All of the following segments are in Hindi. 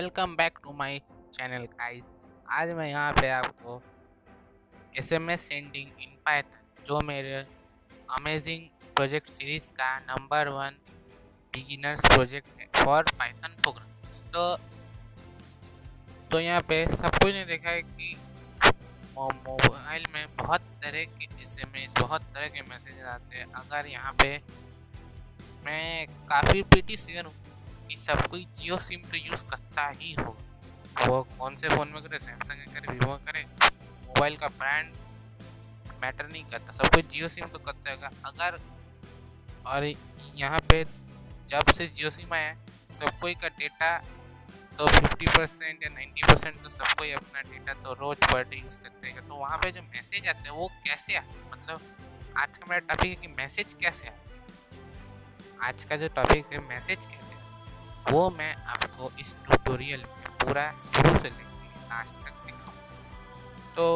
Welcome back to my channel guys. आज मैं यहाँ पे आपको एसएमएस सेंडिंग इन पाइथन जो मेरे अमेजिंग प्रोजेक्ट सीरीज का नंबर 1 बिगिनर्स प्रोजेक्ट है फॉर पाइथन प्रोग्राम। तो यहाँ पे सब कुछ ने देखा है कि मोबाइल में बहुत तरह के एसएमएस, बहुत तरह के मैसेज आते हैं। अगर यहाँ पे मैं काफ़ी प्रीटी श्योर हूँ कि सब कोई जियो सिम तो यूज़ करता ही हो, वो कौन से फ़ोन में करे, सैमसंग करे, वीवो करे, मोबाइल का ब्रांड मैटर नहीं करता, सब कोई जियो सिम तो करता होगा। अगर और यहाँ पे जब से जियो सिम आया सब कोई का डेटा तो 50% या 90% तो सब कोई अपना डेटा तो रोज पर डे यूज़ करते हैं। तो वहाँ पे जो मैसेज आते हैं वो कैसे आते हैं, मतलब आज का मेरा टॉपिक है कि मैसेज कैसे आते हैं। आज का जो टॉपिक है मैसेज कहते हैं, वो मैं आपको इस ट्यूटोरियल में पूरा शुरू से लेकर लास्ट तक सिखाऊं। तो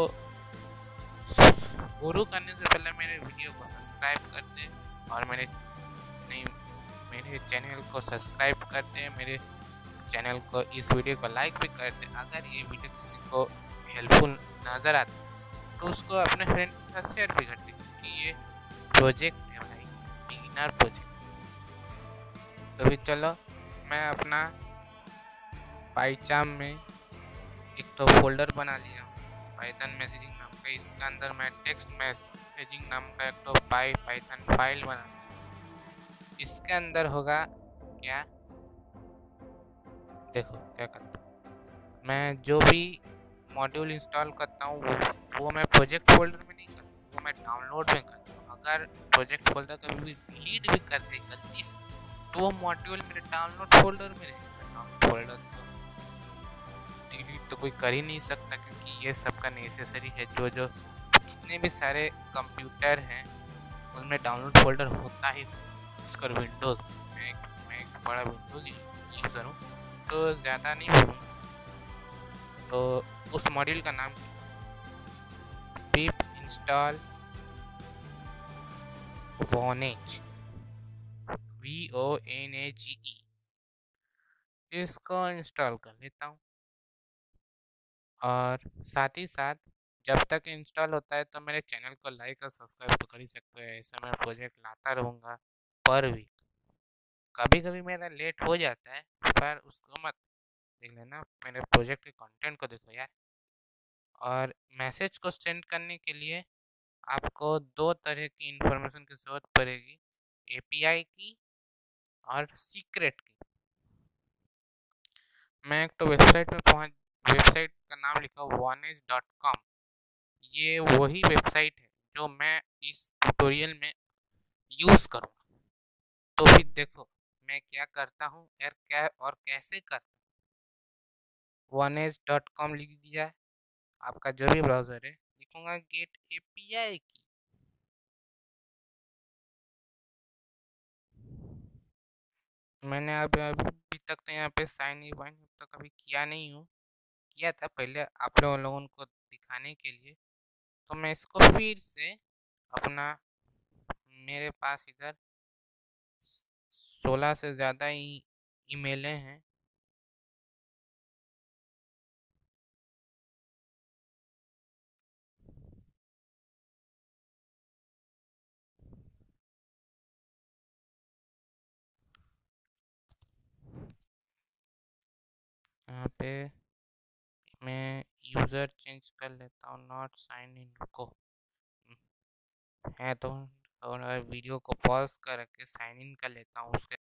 शुरू करने से पहले मेरे वीडियो को सब्सक्राइब कर दें और मेरे चैनल को सब्सक्राइब कर दें, मेरे चैनल को इस वीडियो को लाइक भी कर दें। अगर ये वीडियो किसी को हेल्पफुल नज़र आता है तो उसको अपने फ्रेंड्स के साथ शेयर भी कर दें, क्योंकि ये प्रोजेक्ट है भाई, बिगिनर प्रोजेक्ट। तो भी चलो, मैं अपना पाइचाम में एक तो फोल्डर बना लिया पाइथन मैसेजिंग नाम का। इसके अंदर मैं टेक्स्ट मैसेजिंग नाम का एक तो पाइथन फाइल बना लिया। इसके अंदर होगा क्या, देखो क्या करता हूँ मैं। जो भी मॉड्यूल इंस्टॉल करता हूँ वो मैं प्रोजेक्ट फोल्डर में नहीं करता, वो मैं डाउनलोड में करता हूँ। अगर प्रोजेक्ट फोल्डर कभी भी डिलीट भी कर दे गलती से तो वो मॉड्यूल मेरे डाउनलोड फोल्डर में रहेगा। डाउनलोड फोल्डर तो डिलीट तो कोई कर ही नहीं सकता, क्योंकि ये सबका नेसेसरी है। जो जितने भी सारे कंप्यूटर हैं उनमें डाउनलोड फोल्डर होता ही। इसका विंडोज़, मैं एक बड़ा विंडोज़ यूज़र हूँ तो ज़्यादा नहीं बोलूँगा। तो उस मॉड्यूल का नाम पिप इंस्टॉल वोनेज, VONAGE, इसको इंस्टॉल कर लेता हूँ। और साथ ही साथ जब तक इंस्टॉल होता है तो मेरे चैनल को लाइक और सब्सक्राइब तो कर ही सकते हो। ऐसा मैं प्रोजेक्ट लाता रहूँगा पर वीक। कभी कभी मेरा लेट हो जाता है पर उसको मत देख लेना, मेरे प्रोजेक्ट के कंटेंट को देखो यार। और मैसेज को सेंड करने के लिए आपको दो तरह की इंफॉर्मेशन की ज़रूरत पड़ेगी, API की और सीक्रेट की। मैं एक तो वेबसाइट का नाम लिखा vonej.com। ये वही वेबसाइट है जो मैं इस ट्यूटोरियल में यूज़ करूँगा। तो फिर देखो मैं क्या करता हूँ और कैसे करता हूँ। vonej.com लिख दिया, आपका जो भी ब्राउज़र है, लिखूँगा गेट API की। मैंने अभी तक तो यहाँ पे साइन इन तो कभी किया नहीं हूँ, किया था पहले आप लोगों को दिखाने के लिए। तो मैं इसको फिर से अपना, मेरे पास इधर 16 से ज़्यादा ईमेलें हैं। यहाँ पे मैं यूज़र चेंज कर लेता हूँ, नॉट साइन इन को है तो, और वीडियो को पॉज करके साइन इन कर लेता हूँ उसके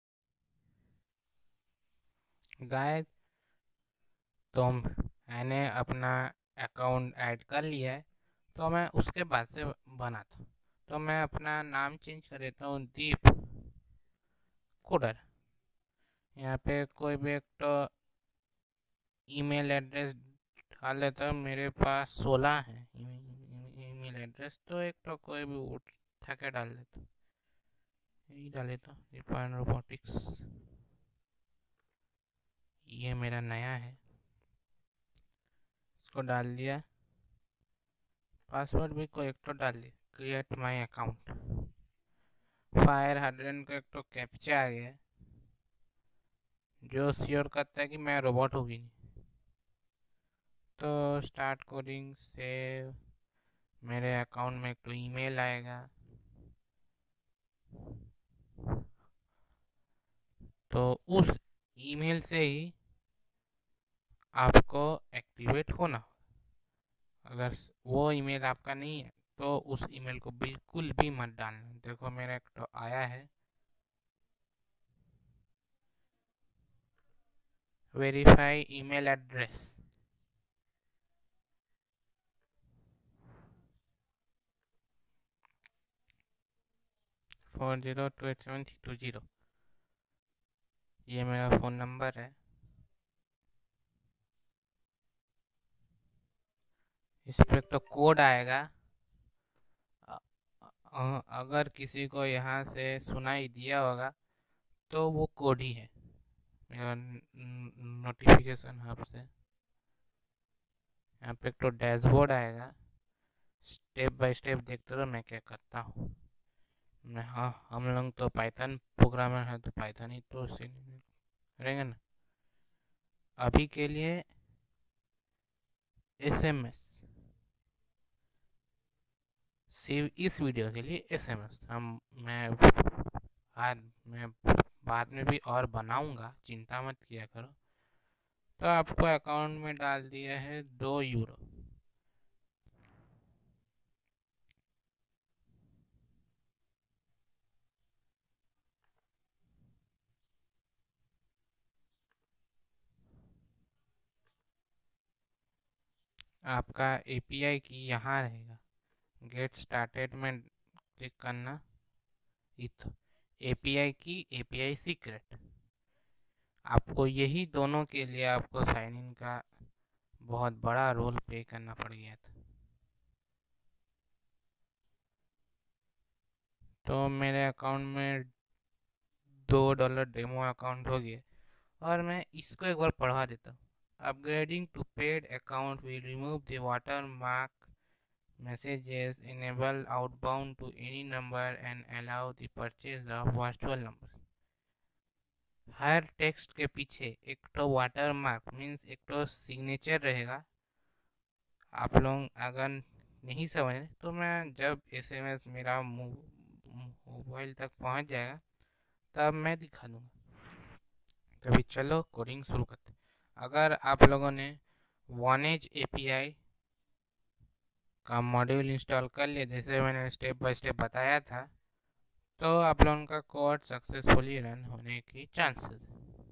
गाइस। तो मैंने अपना अकाउंट ऐड कर लिया है, तो मैं उसके बाद से बनाता। तो मैं अपना नाम चेंज कर देता हूँ, दीप कोडर। यहाँ पे कोई भी एक तो ईमेल एड्रेस डाल लेता हूँ, मेरे पास 16 है ईमेल एड्रेस, तो एक तो कोई भी उठा के डाल देता हूँ। यही डाल देता हूँ दीपान रोबोटिक्स, ये मेरा नया है, इसको डाल दिया। पासवर्ड भी कोई एक तो डाल दिया, create my account. Fire hydrant का एक तो कैप्चा आ गया जो श्योर करता है कि मैं रोबोट होगी नहीं। तो स्टार्ट कोडिंग से मेरे अकाउंट में एक तो ईमेल आएगा, तो उस ईमेल से ही आपको एक्टिवेट होना। अगर वो ईमेल आपका नहीं है तो उस ईमेल को बिल्कुल भी मत डालना। देखो मेरा एक तो आया है, वेरीफाई ईमेल एड्रेस। फोर 0287320, ये मेरा फ़ोन नंबर है। इस पर तो कोड आएगा। अगर किसी को यहाँ से सुनाई दिया होगा तो वो कोड ही है मेरा नोटिफिकेशन हब से। यहाँ पे एक तो डैशबोर्ड आएगा, स्टेप बाय स्टेप देखते रहो मैं क्या करता हूँ। मैं हाँ, हम लोग तो पाइथन प्रोग्रामर हैं तो पाइथन ही तो रहेंगे ना। अभी के लिए एसएमएस, सिर्फ इस वीडियो के लिए एसएमएस। मैं बाद में भी और बनाऊंगा, चिंता मत किया करो। तो आपको अकाउंट में डाल दिया है 2 यूरो। आपका एपीआई की यहाँ रहेगा, गेट स्टार्टेड में क्लिक करना। इथ एपीआई की, एपीआई सीक्रेट। आपको यही दोनों के लिए आपको साइन इन का बहुत बड़ा रोल प्ले करना पड़ गया था। तो मेरे अकाउंट में $2 डेमो अकाउंट हो गया, और मैं इसको एक बार पढ़ा देता हूँ। Upgrading to paid account will remove the water mark messages, enable outbound to any number and allow the purchase of virtual numbers। हर टेक्स्ट के पीछे एक तो वाटर मार्क मीन्स एक तो सिग्नेचर रहेगा। आप लोग अगर नहीं समझ तो मैं जब एसएमएस मेरा मोबाइल तक पहुंच जाएगा तब मैं दिखा दूंगा। तभी चलो कोडिंग शुरू करते हैं। अगर आप लोगों ने वॉनेज एपीआई का मॉड्यूल इंस्टॉल कर लिया जैसे मैंने स्टेप बाय स्टेप बताया था, तो आप लोगों का कोड सक्सेसफुली रन होने की चांसेस।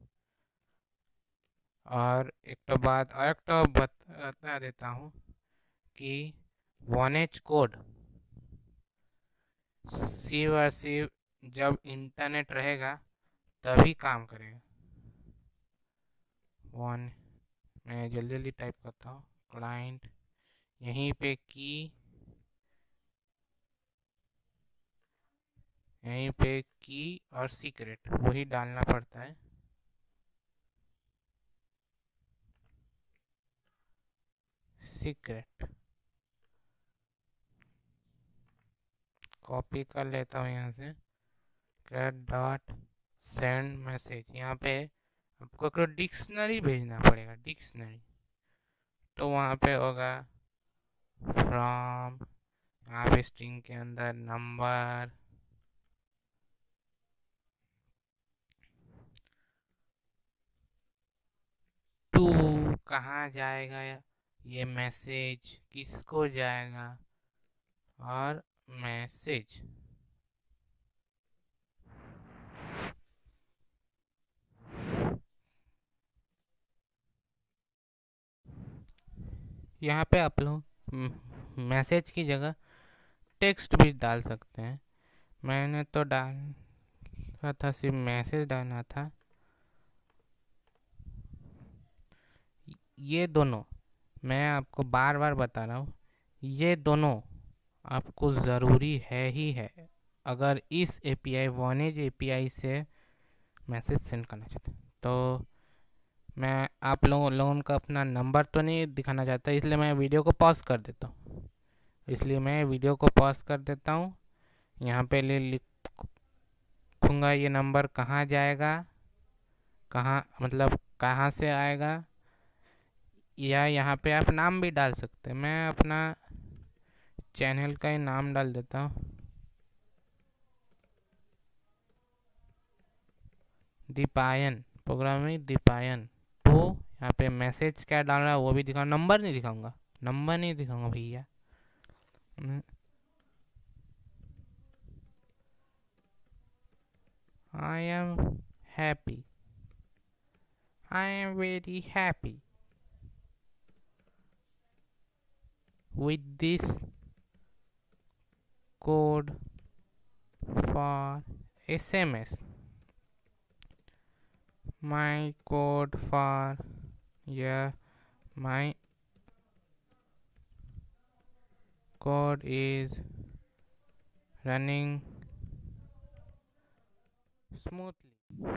और एक तो बात और एक तो बता देता हूँ कि वॉनेज कोड सिर्फ और सिर्फ जब इंटरनेट रहेगा तभी काम करेगा। वन मैं जल्दी जल्दी टाइप करता हूँ। क्लाइंट, यहीं पे की, यहीं पे की और सीक्रेट वही डालना पड़ता है। सीक्रेट कॉपी कर लेता हूँ यहाँ से। डॉट सेंड मैसेज, यहाँ पे आपको डिक्शनरी भेजना पड़ेगा, डिक्शनरी। तो वहाँ पे होगा फ्रॉम, यहाँ पे स्ट्रिंग के अंदर नंबर, टू कहाँ जाएगा ये मैसेज, किसको जाएगा, और मैसेज। यहाँ पे आप लोग मैसेज की जगह टेक्स्ट भी डाल सकते हैं। मैंने तो डाला था, सिर्फ मैसेज डालना था। ये दोनों मैं आपको बार बार बता रहा हूँ, ये दोनों आपको ज़रूरी है ही है अगर इस एपीआई वॉनेज एपीआई से मैसेज सेंड करना चाहते हैं। तो मैं आप लोगों का अपना नंबर तो नहीं दिखाना चाहता, इसलिए मैं वीडियो को पॉज कर देता हूँ। इसलिए मैं वीडियो को पॉज कर देता हूँ। यहाँ पे लिखूँगा ये नंबर कहाँ जाएगा, कहाँ मतलब कहाँ से आएगा, या यहाँ पे आप नाम भी डाल सकते हैं। मैं अपना चैनल का ही नाम डाल देता हूँ, दीपायन प्रोग्रामिंग दीपायन। तो यहाँ पे मैसेज क्या डालना है वो भी दिखाऊँ, नंबर नहीं दिखाऊंगा, नंबर नहीं दिखाऊंगा भैया। I am happy, I am very happy with this code for SMS. My code for, yeah, my code is running smoothly.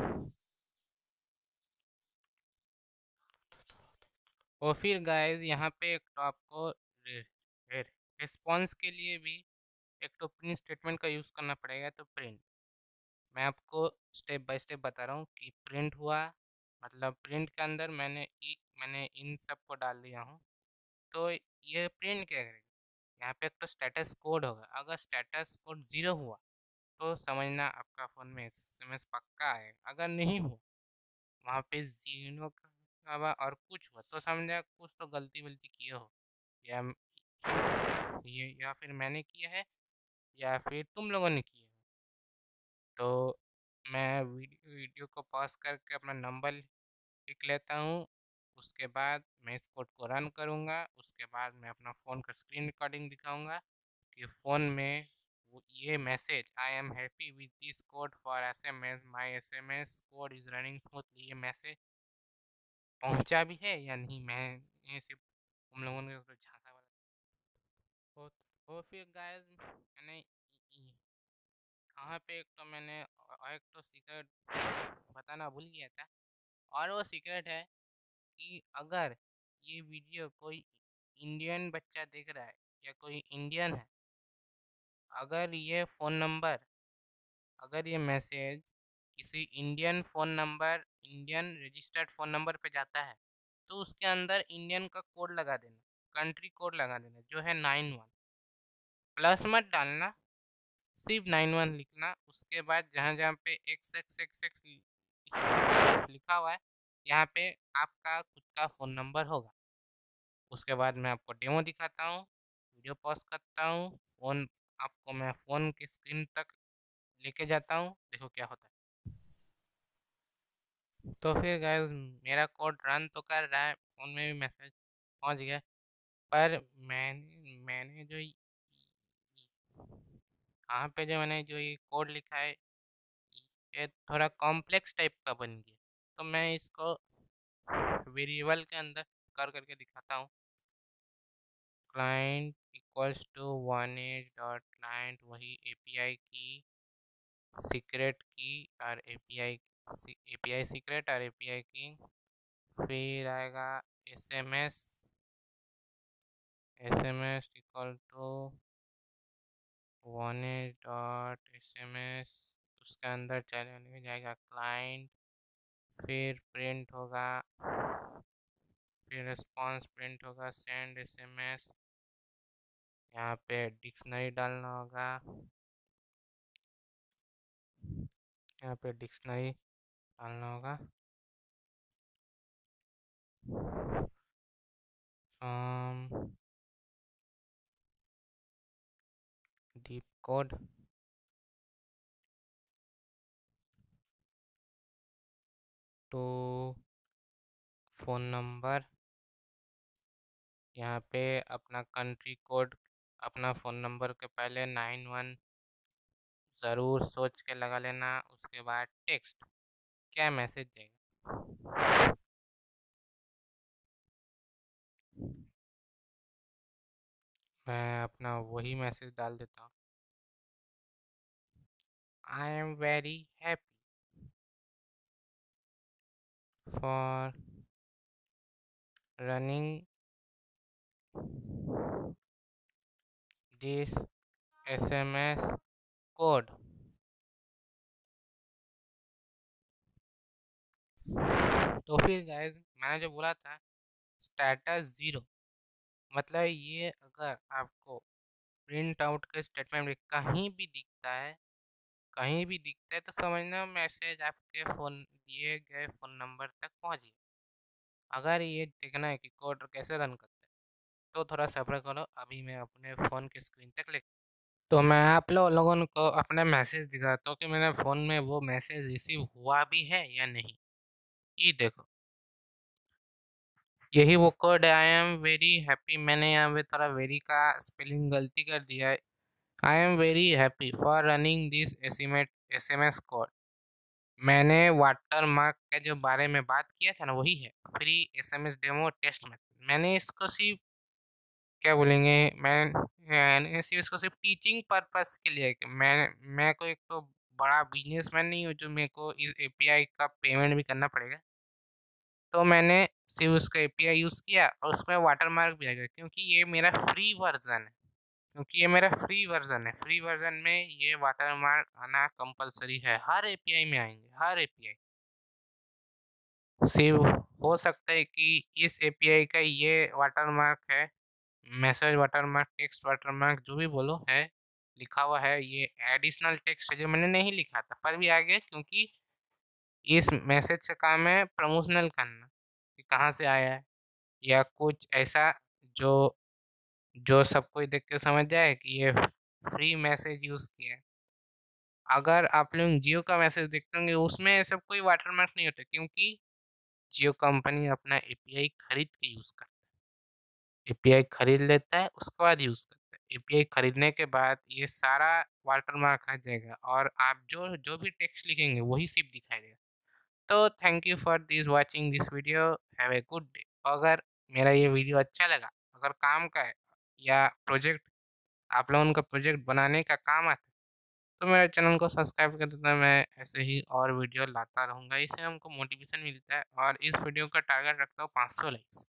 और फिर गाइस यहाँ पे एक तो आपको रिस्पॉन्स के लिए भी एक तो प्रिंट स्टेटमेंट का यूज़ करना पड़ेगा। तो प्रिंट मैं आपको स्टेप बाय स्टेप बता रहा हूँ कि प्रिंट हुआ मतलब प्रिंट के अंदर मैंने इन सब को डाल दिया हूँ। तो ये प्रिंट क्या करेगा, यहाँ पे एक तो स्टेटस कोड होगा। अगर स्टेटस कोड 0 हुआ तो समझना आपका फ़ोन में SMS पक्का है। अगर नहीं हुआ, वहाँ पे 0 का अलावा और कुछ हुआ तो समझा कुछ तो गलती वलती किए हो, या या फिर मैंने किया है या फिर तुम लोगों ने किया है। तो मैं वीडियो को पॉज करके अपना नंबर लिख लेता हूँ। उसके बाद मैं इस कोड को रन करूँगा। उसके बाद मैं अपना फ़ोन का स्क्रीन रिकॉर्डिंग दिखाऊँगा कि फ़ोन में ये message I am happy with this code for SMS, my SMS code is running smoothly, ये मैसेज पहुँचा भी है या नहीं। मैं ये सिर्फ तुम लोगों ने तो झांसा वाला हो। फिर गाइस मैंने कहाँ पे एक तो मैंने एक तो सीक्रेट बताना भूल गया था। और वो सीक्रेट है कि अगर ये वीडियो कोई इंडियन बच्चा देख रहा है या कोई इंडियन है, अगर ये फ़ोन नंबर, अगर ये मैसेज किसी Indian phone number, Indian registered phone number पे जाता है तो उसके अंदर इंडियन का कोड लगा देना, कंट्री कोड लगा देना जो है 91। प्लस मत डालना, सिर्फ 91 लिखना। उसके बाद जहाँ जहाँ पे XXXX लिखा हुआ है यहाँ पे आपका खुद का फ़ोन नंबर होगा। उसके बाद मैं आपको डेमो दिखाता हूँ, वीडियो पॉज करता हूँ, फ़ोन आपको मैं फ़ोन की स्क्रीन तक लेके जाता हूँ, देखो क्या होता है। तो फिर गाइस मेरा कोड रन तो कर रहा है, फ़ोन में भी मैसेज पहुँच गया। पर मैंने जो कहाँ पे जो मैंने जो ये कोड लिखा है ये थोड़ा कॉम्प्लेक्स टाइप का बन गया। तो मैं इसको वेरिएबल के अंदर करके दिखाता हूँ। Client equals to 1H dot client, वही API की सीक्रेट की और API सीक्रेट और API की। फिर आएगा SMS equal to 1H dot SMS, उसके अंदर चले जाएगा क्लाइंट। फिर प्रिंट होगा, फिर रिस्पॉन्स प्रिंट होगा सेंड SMS। यहाँ पे डिक्शनरी डालना होगा, यहाँ पे डिक्शनरी डालना होगा। Deep code to phone number, यहाँ पे अपना कंट्री कोड, अपना फ़ोन नंबर के पहले 91 ज़रूर सोच के लगा लेना। उसके बाद टेक्स्ट क्या मैसेज जाएगा, मैं अपना वही मैसेज डाल देता हूँ, I am very happy for running this SMS code. तो फिर गाइस मैंने जो बोला था स्टेटस ज़ीरो। मतलब ये अगर आपको प्रिंट आउट का स्टेटमेंट कहीं भी दिखता है तो समझना मैसेज आपके फ़ोन दिए गए फ़ोन नंबर तक पहुंच गया। अगर ये देखना है कि कोड कैसे रन करता है तो थोड़ा सब्र करो, अभी मैं अपने फ़ोन की स्क्रीन तक ले। तो मैं आप लोगों को अपने मैसेज दिखाता हूँ कि मेरे फ़ोन में वो मैसेज रिसीव हुआ भी है या नहीं। ये देखो, यही वो कोड है, आई एम वेरी हैप्पी। मैंने यहाँ पे थोड़ा वेरी का स्पेलिंग गलती कर दिया है। I am very happy for running this SMS code. मैंने वाटर मार्क के जो बारे में बात किया था ना, वही है फ्री एसएमएस डेमो टेस्ट में। मैंने इसको सिर्फ क्या बोलेंगे, मैंने सिर्फ इसको सिर्फ टीचिंग पर्पस के लिए कि मैं कोई एक तो बड़ा बिजनेसमैन नहीं हूँ जो मेरे को इस एपीआई का पेमेंट भी करना पड़ेगा। तो मैंने सिर्फ उसका एपीआई यूज़ किया और उसमें वाटर मार्क भी आ गया, क्योंकि ये मेरा फ्री वर्जन है। फ्री वर्जन में ये वाटर मार्क आना कंपलसरी है। हर एपीआई में आएंगे, हर एपीआई। सिर्फ हो सकता है कि इस एपीआई का ये वाटर मार्क है, message water mark, text water mark, जो भी बोलो है, लिखा हुआ है। ये एडिशनल टेक्स्ट है जो मैंने नहीं लिखा था, पर भी आ गया, क्योंकि इस मैसेज का काम है प्रमोशनल करना कि कहाँ से आया है, या कुछ ऐसा जो जो सब कोई देख के समझ जाए कि ये फ्री मैसेज यूज़ किया है। अगर आप लोग जियो का मैसेज देखते होंगे उसमें सब कोई वाटरमार्क नहीं होता, क्योंकि जियो कंपनी अपना एपीआई खरीद के यूज़ करता है। एपीआई खरीद लेता है, उसके बाद यूज़ करता है। एपीआई खरीदने के बाद ये सारा वाटरमार्क आ जाएगा और आप जो जो भी टेक्स्ट लिखेंगे वही सिर्फ दिखाई देगा। तो thank you for this watching this video. Have a good day. अगर मेरा ये वीडियो अच्छा लगा, अगर काम का है, या प्रोजेक्ट आप लोगों का प्रोजेक्ट बनाने का काम आता है, तो मेरे चैनल को सब्सक्राइब कर देना। मैं ऐसे ही और वीडियो लाता रहूँगा, इससे हमको मोटिवेशन मिलता है। और इस वीडियो का टारगेट रखता हूँ 500 लाइक्स।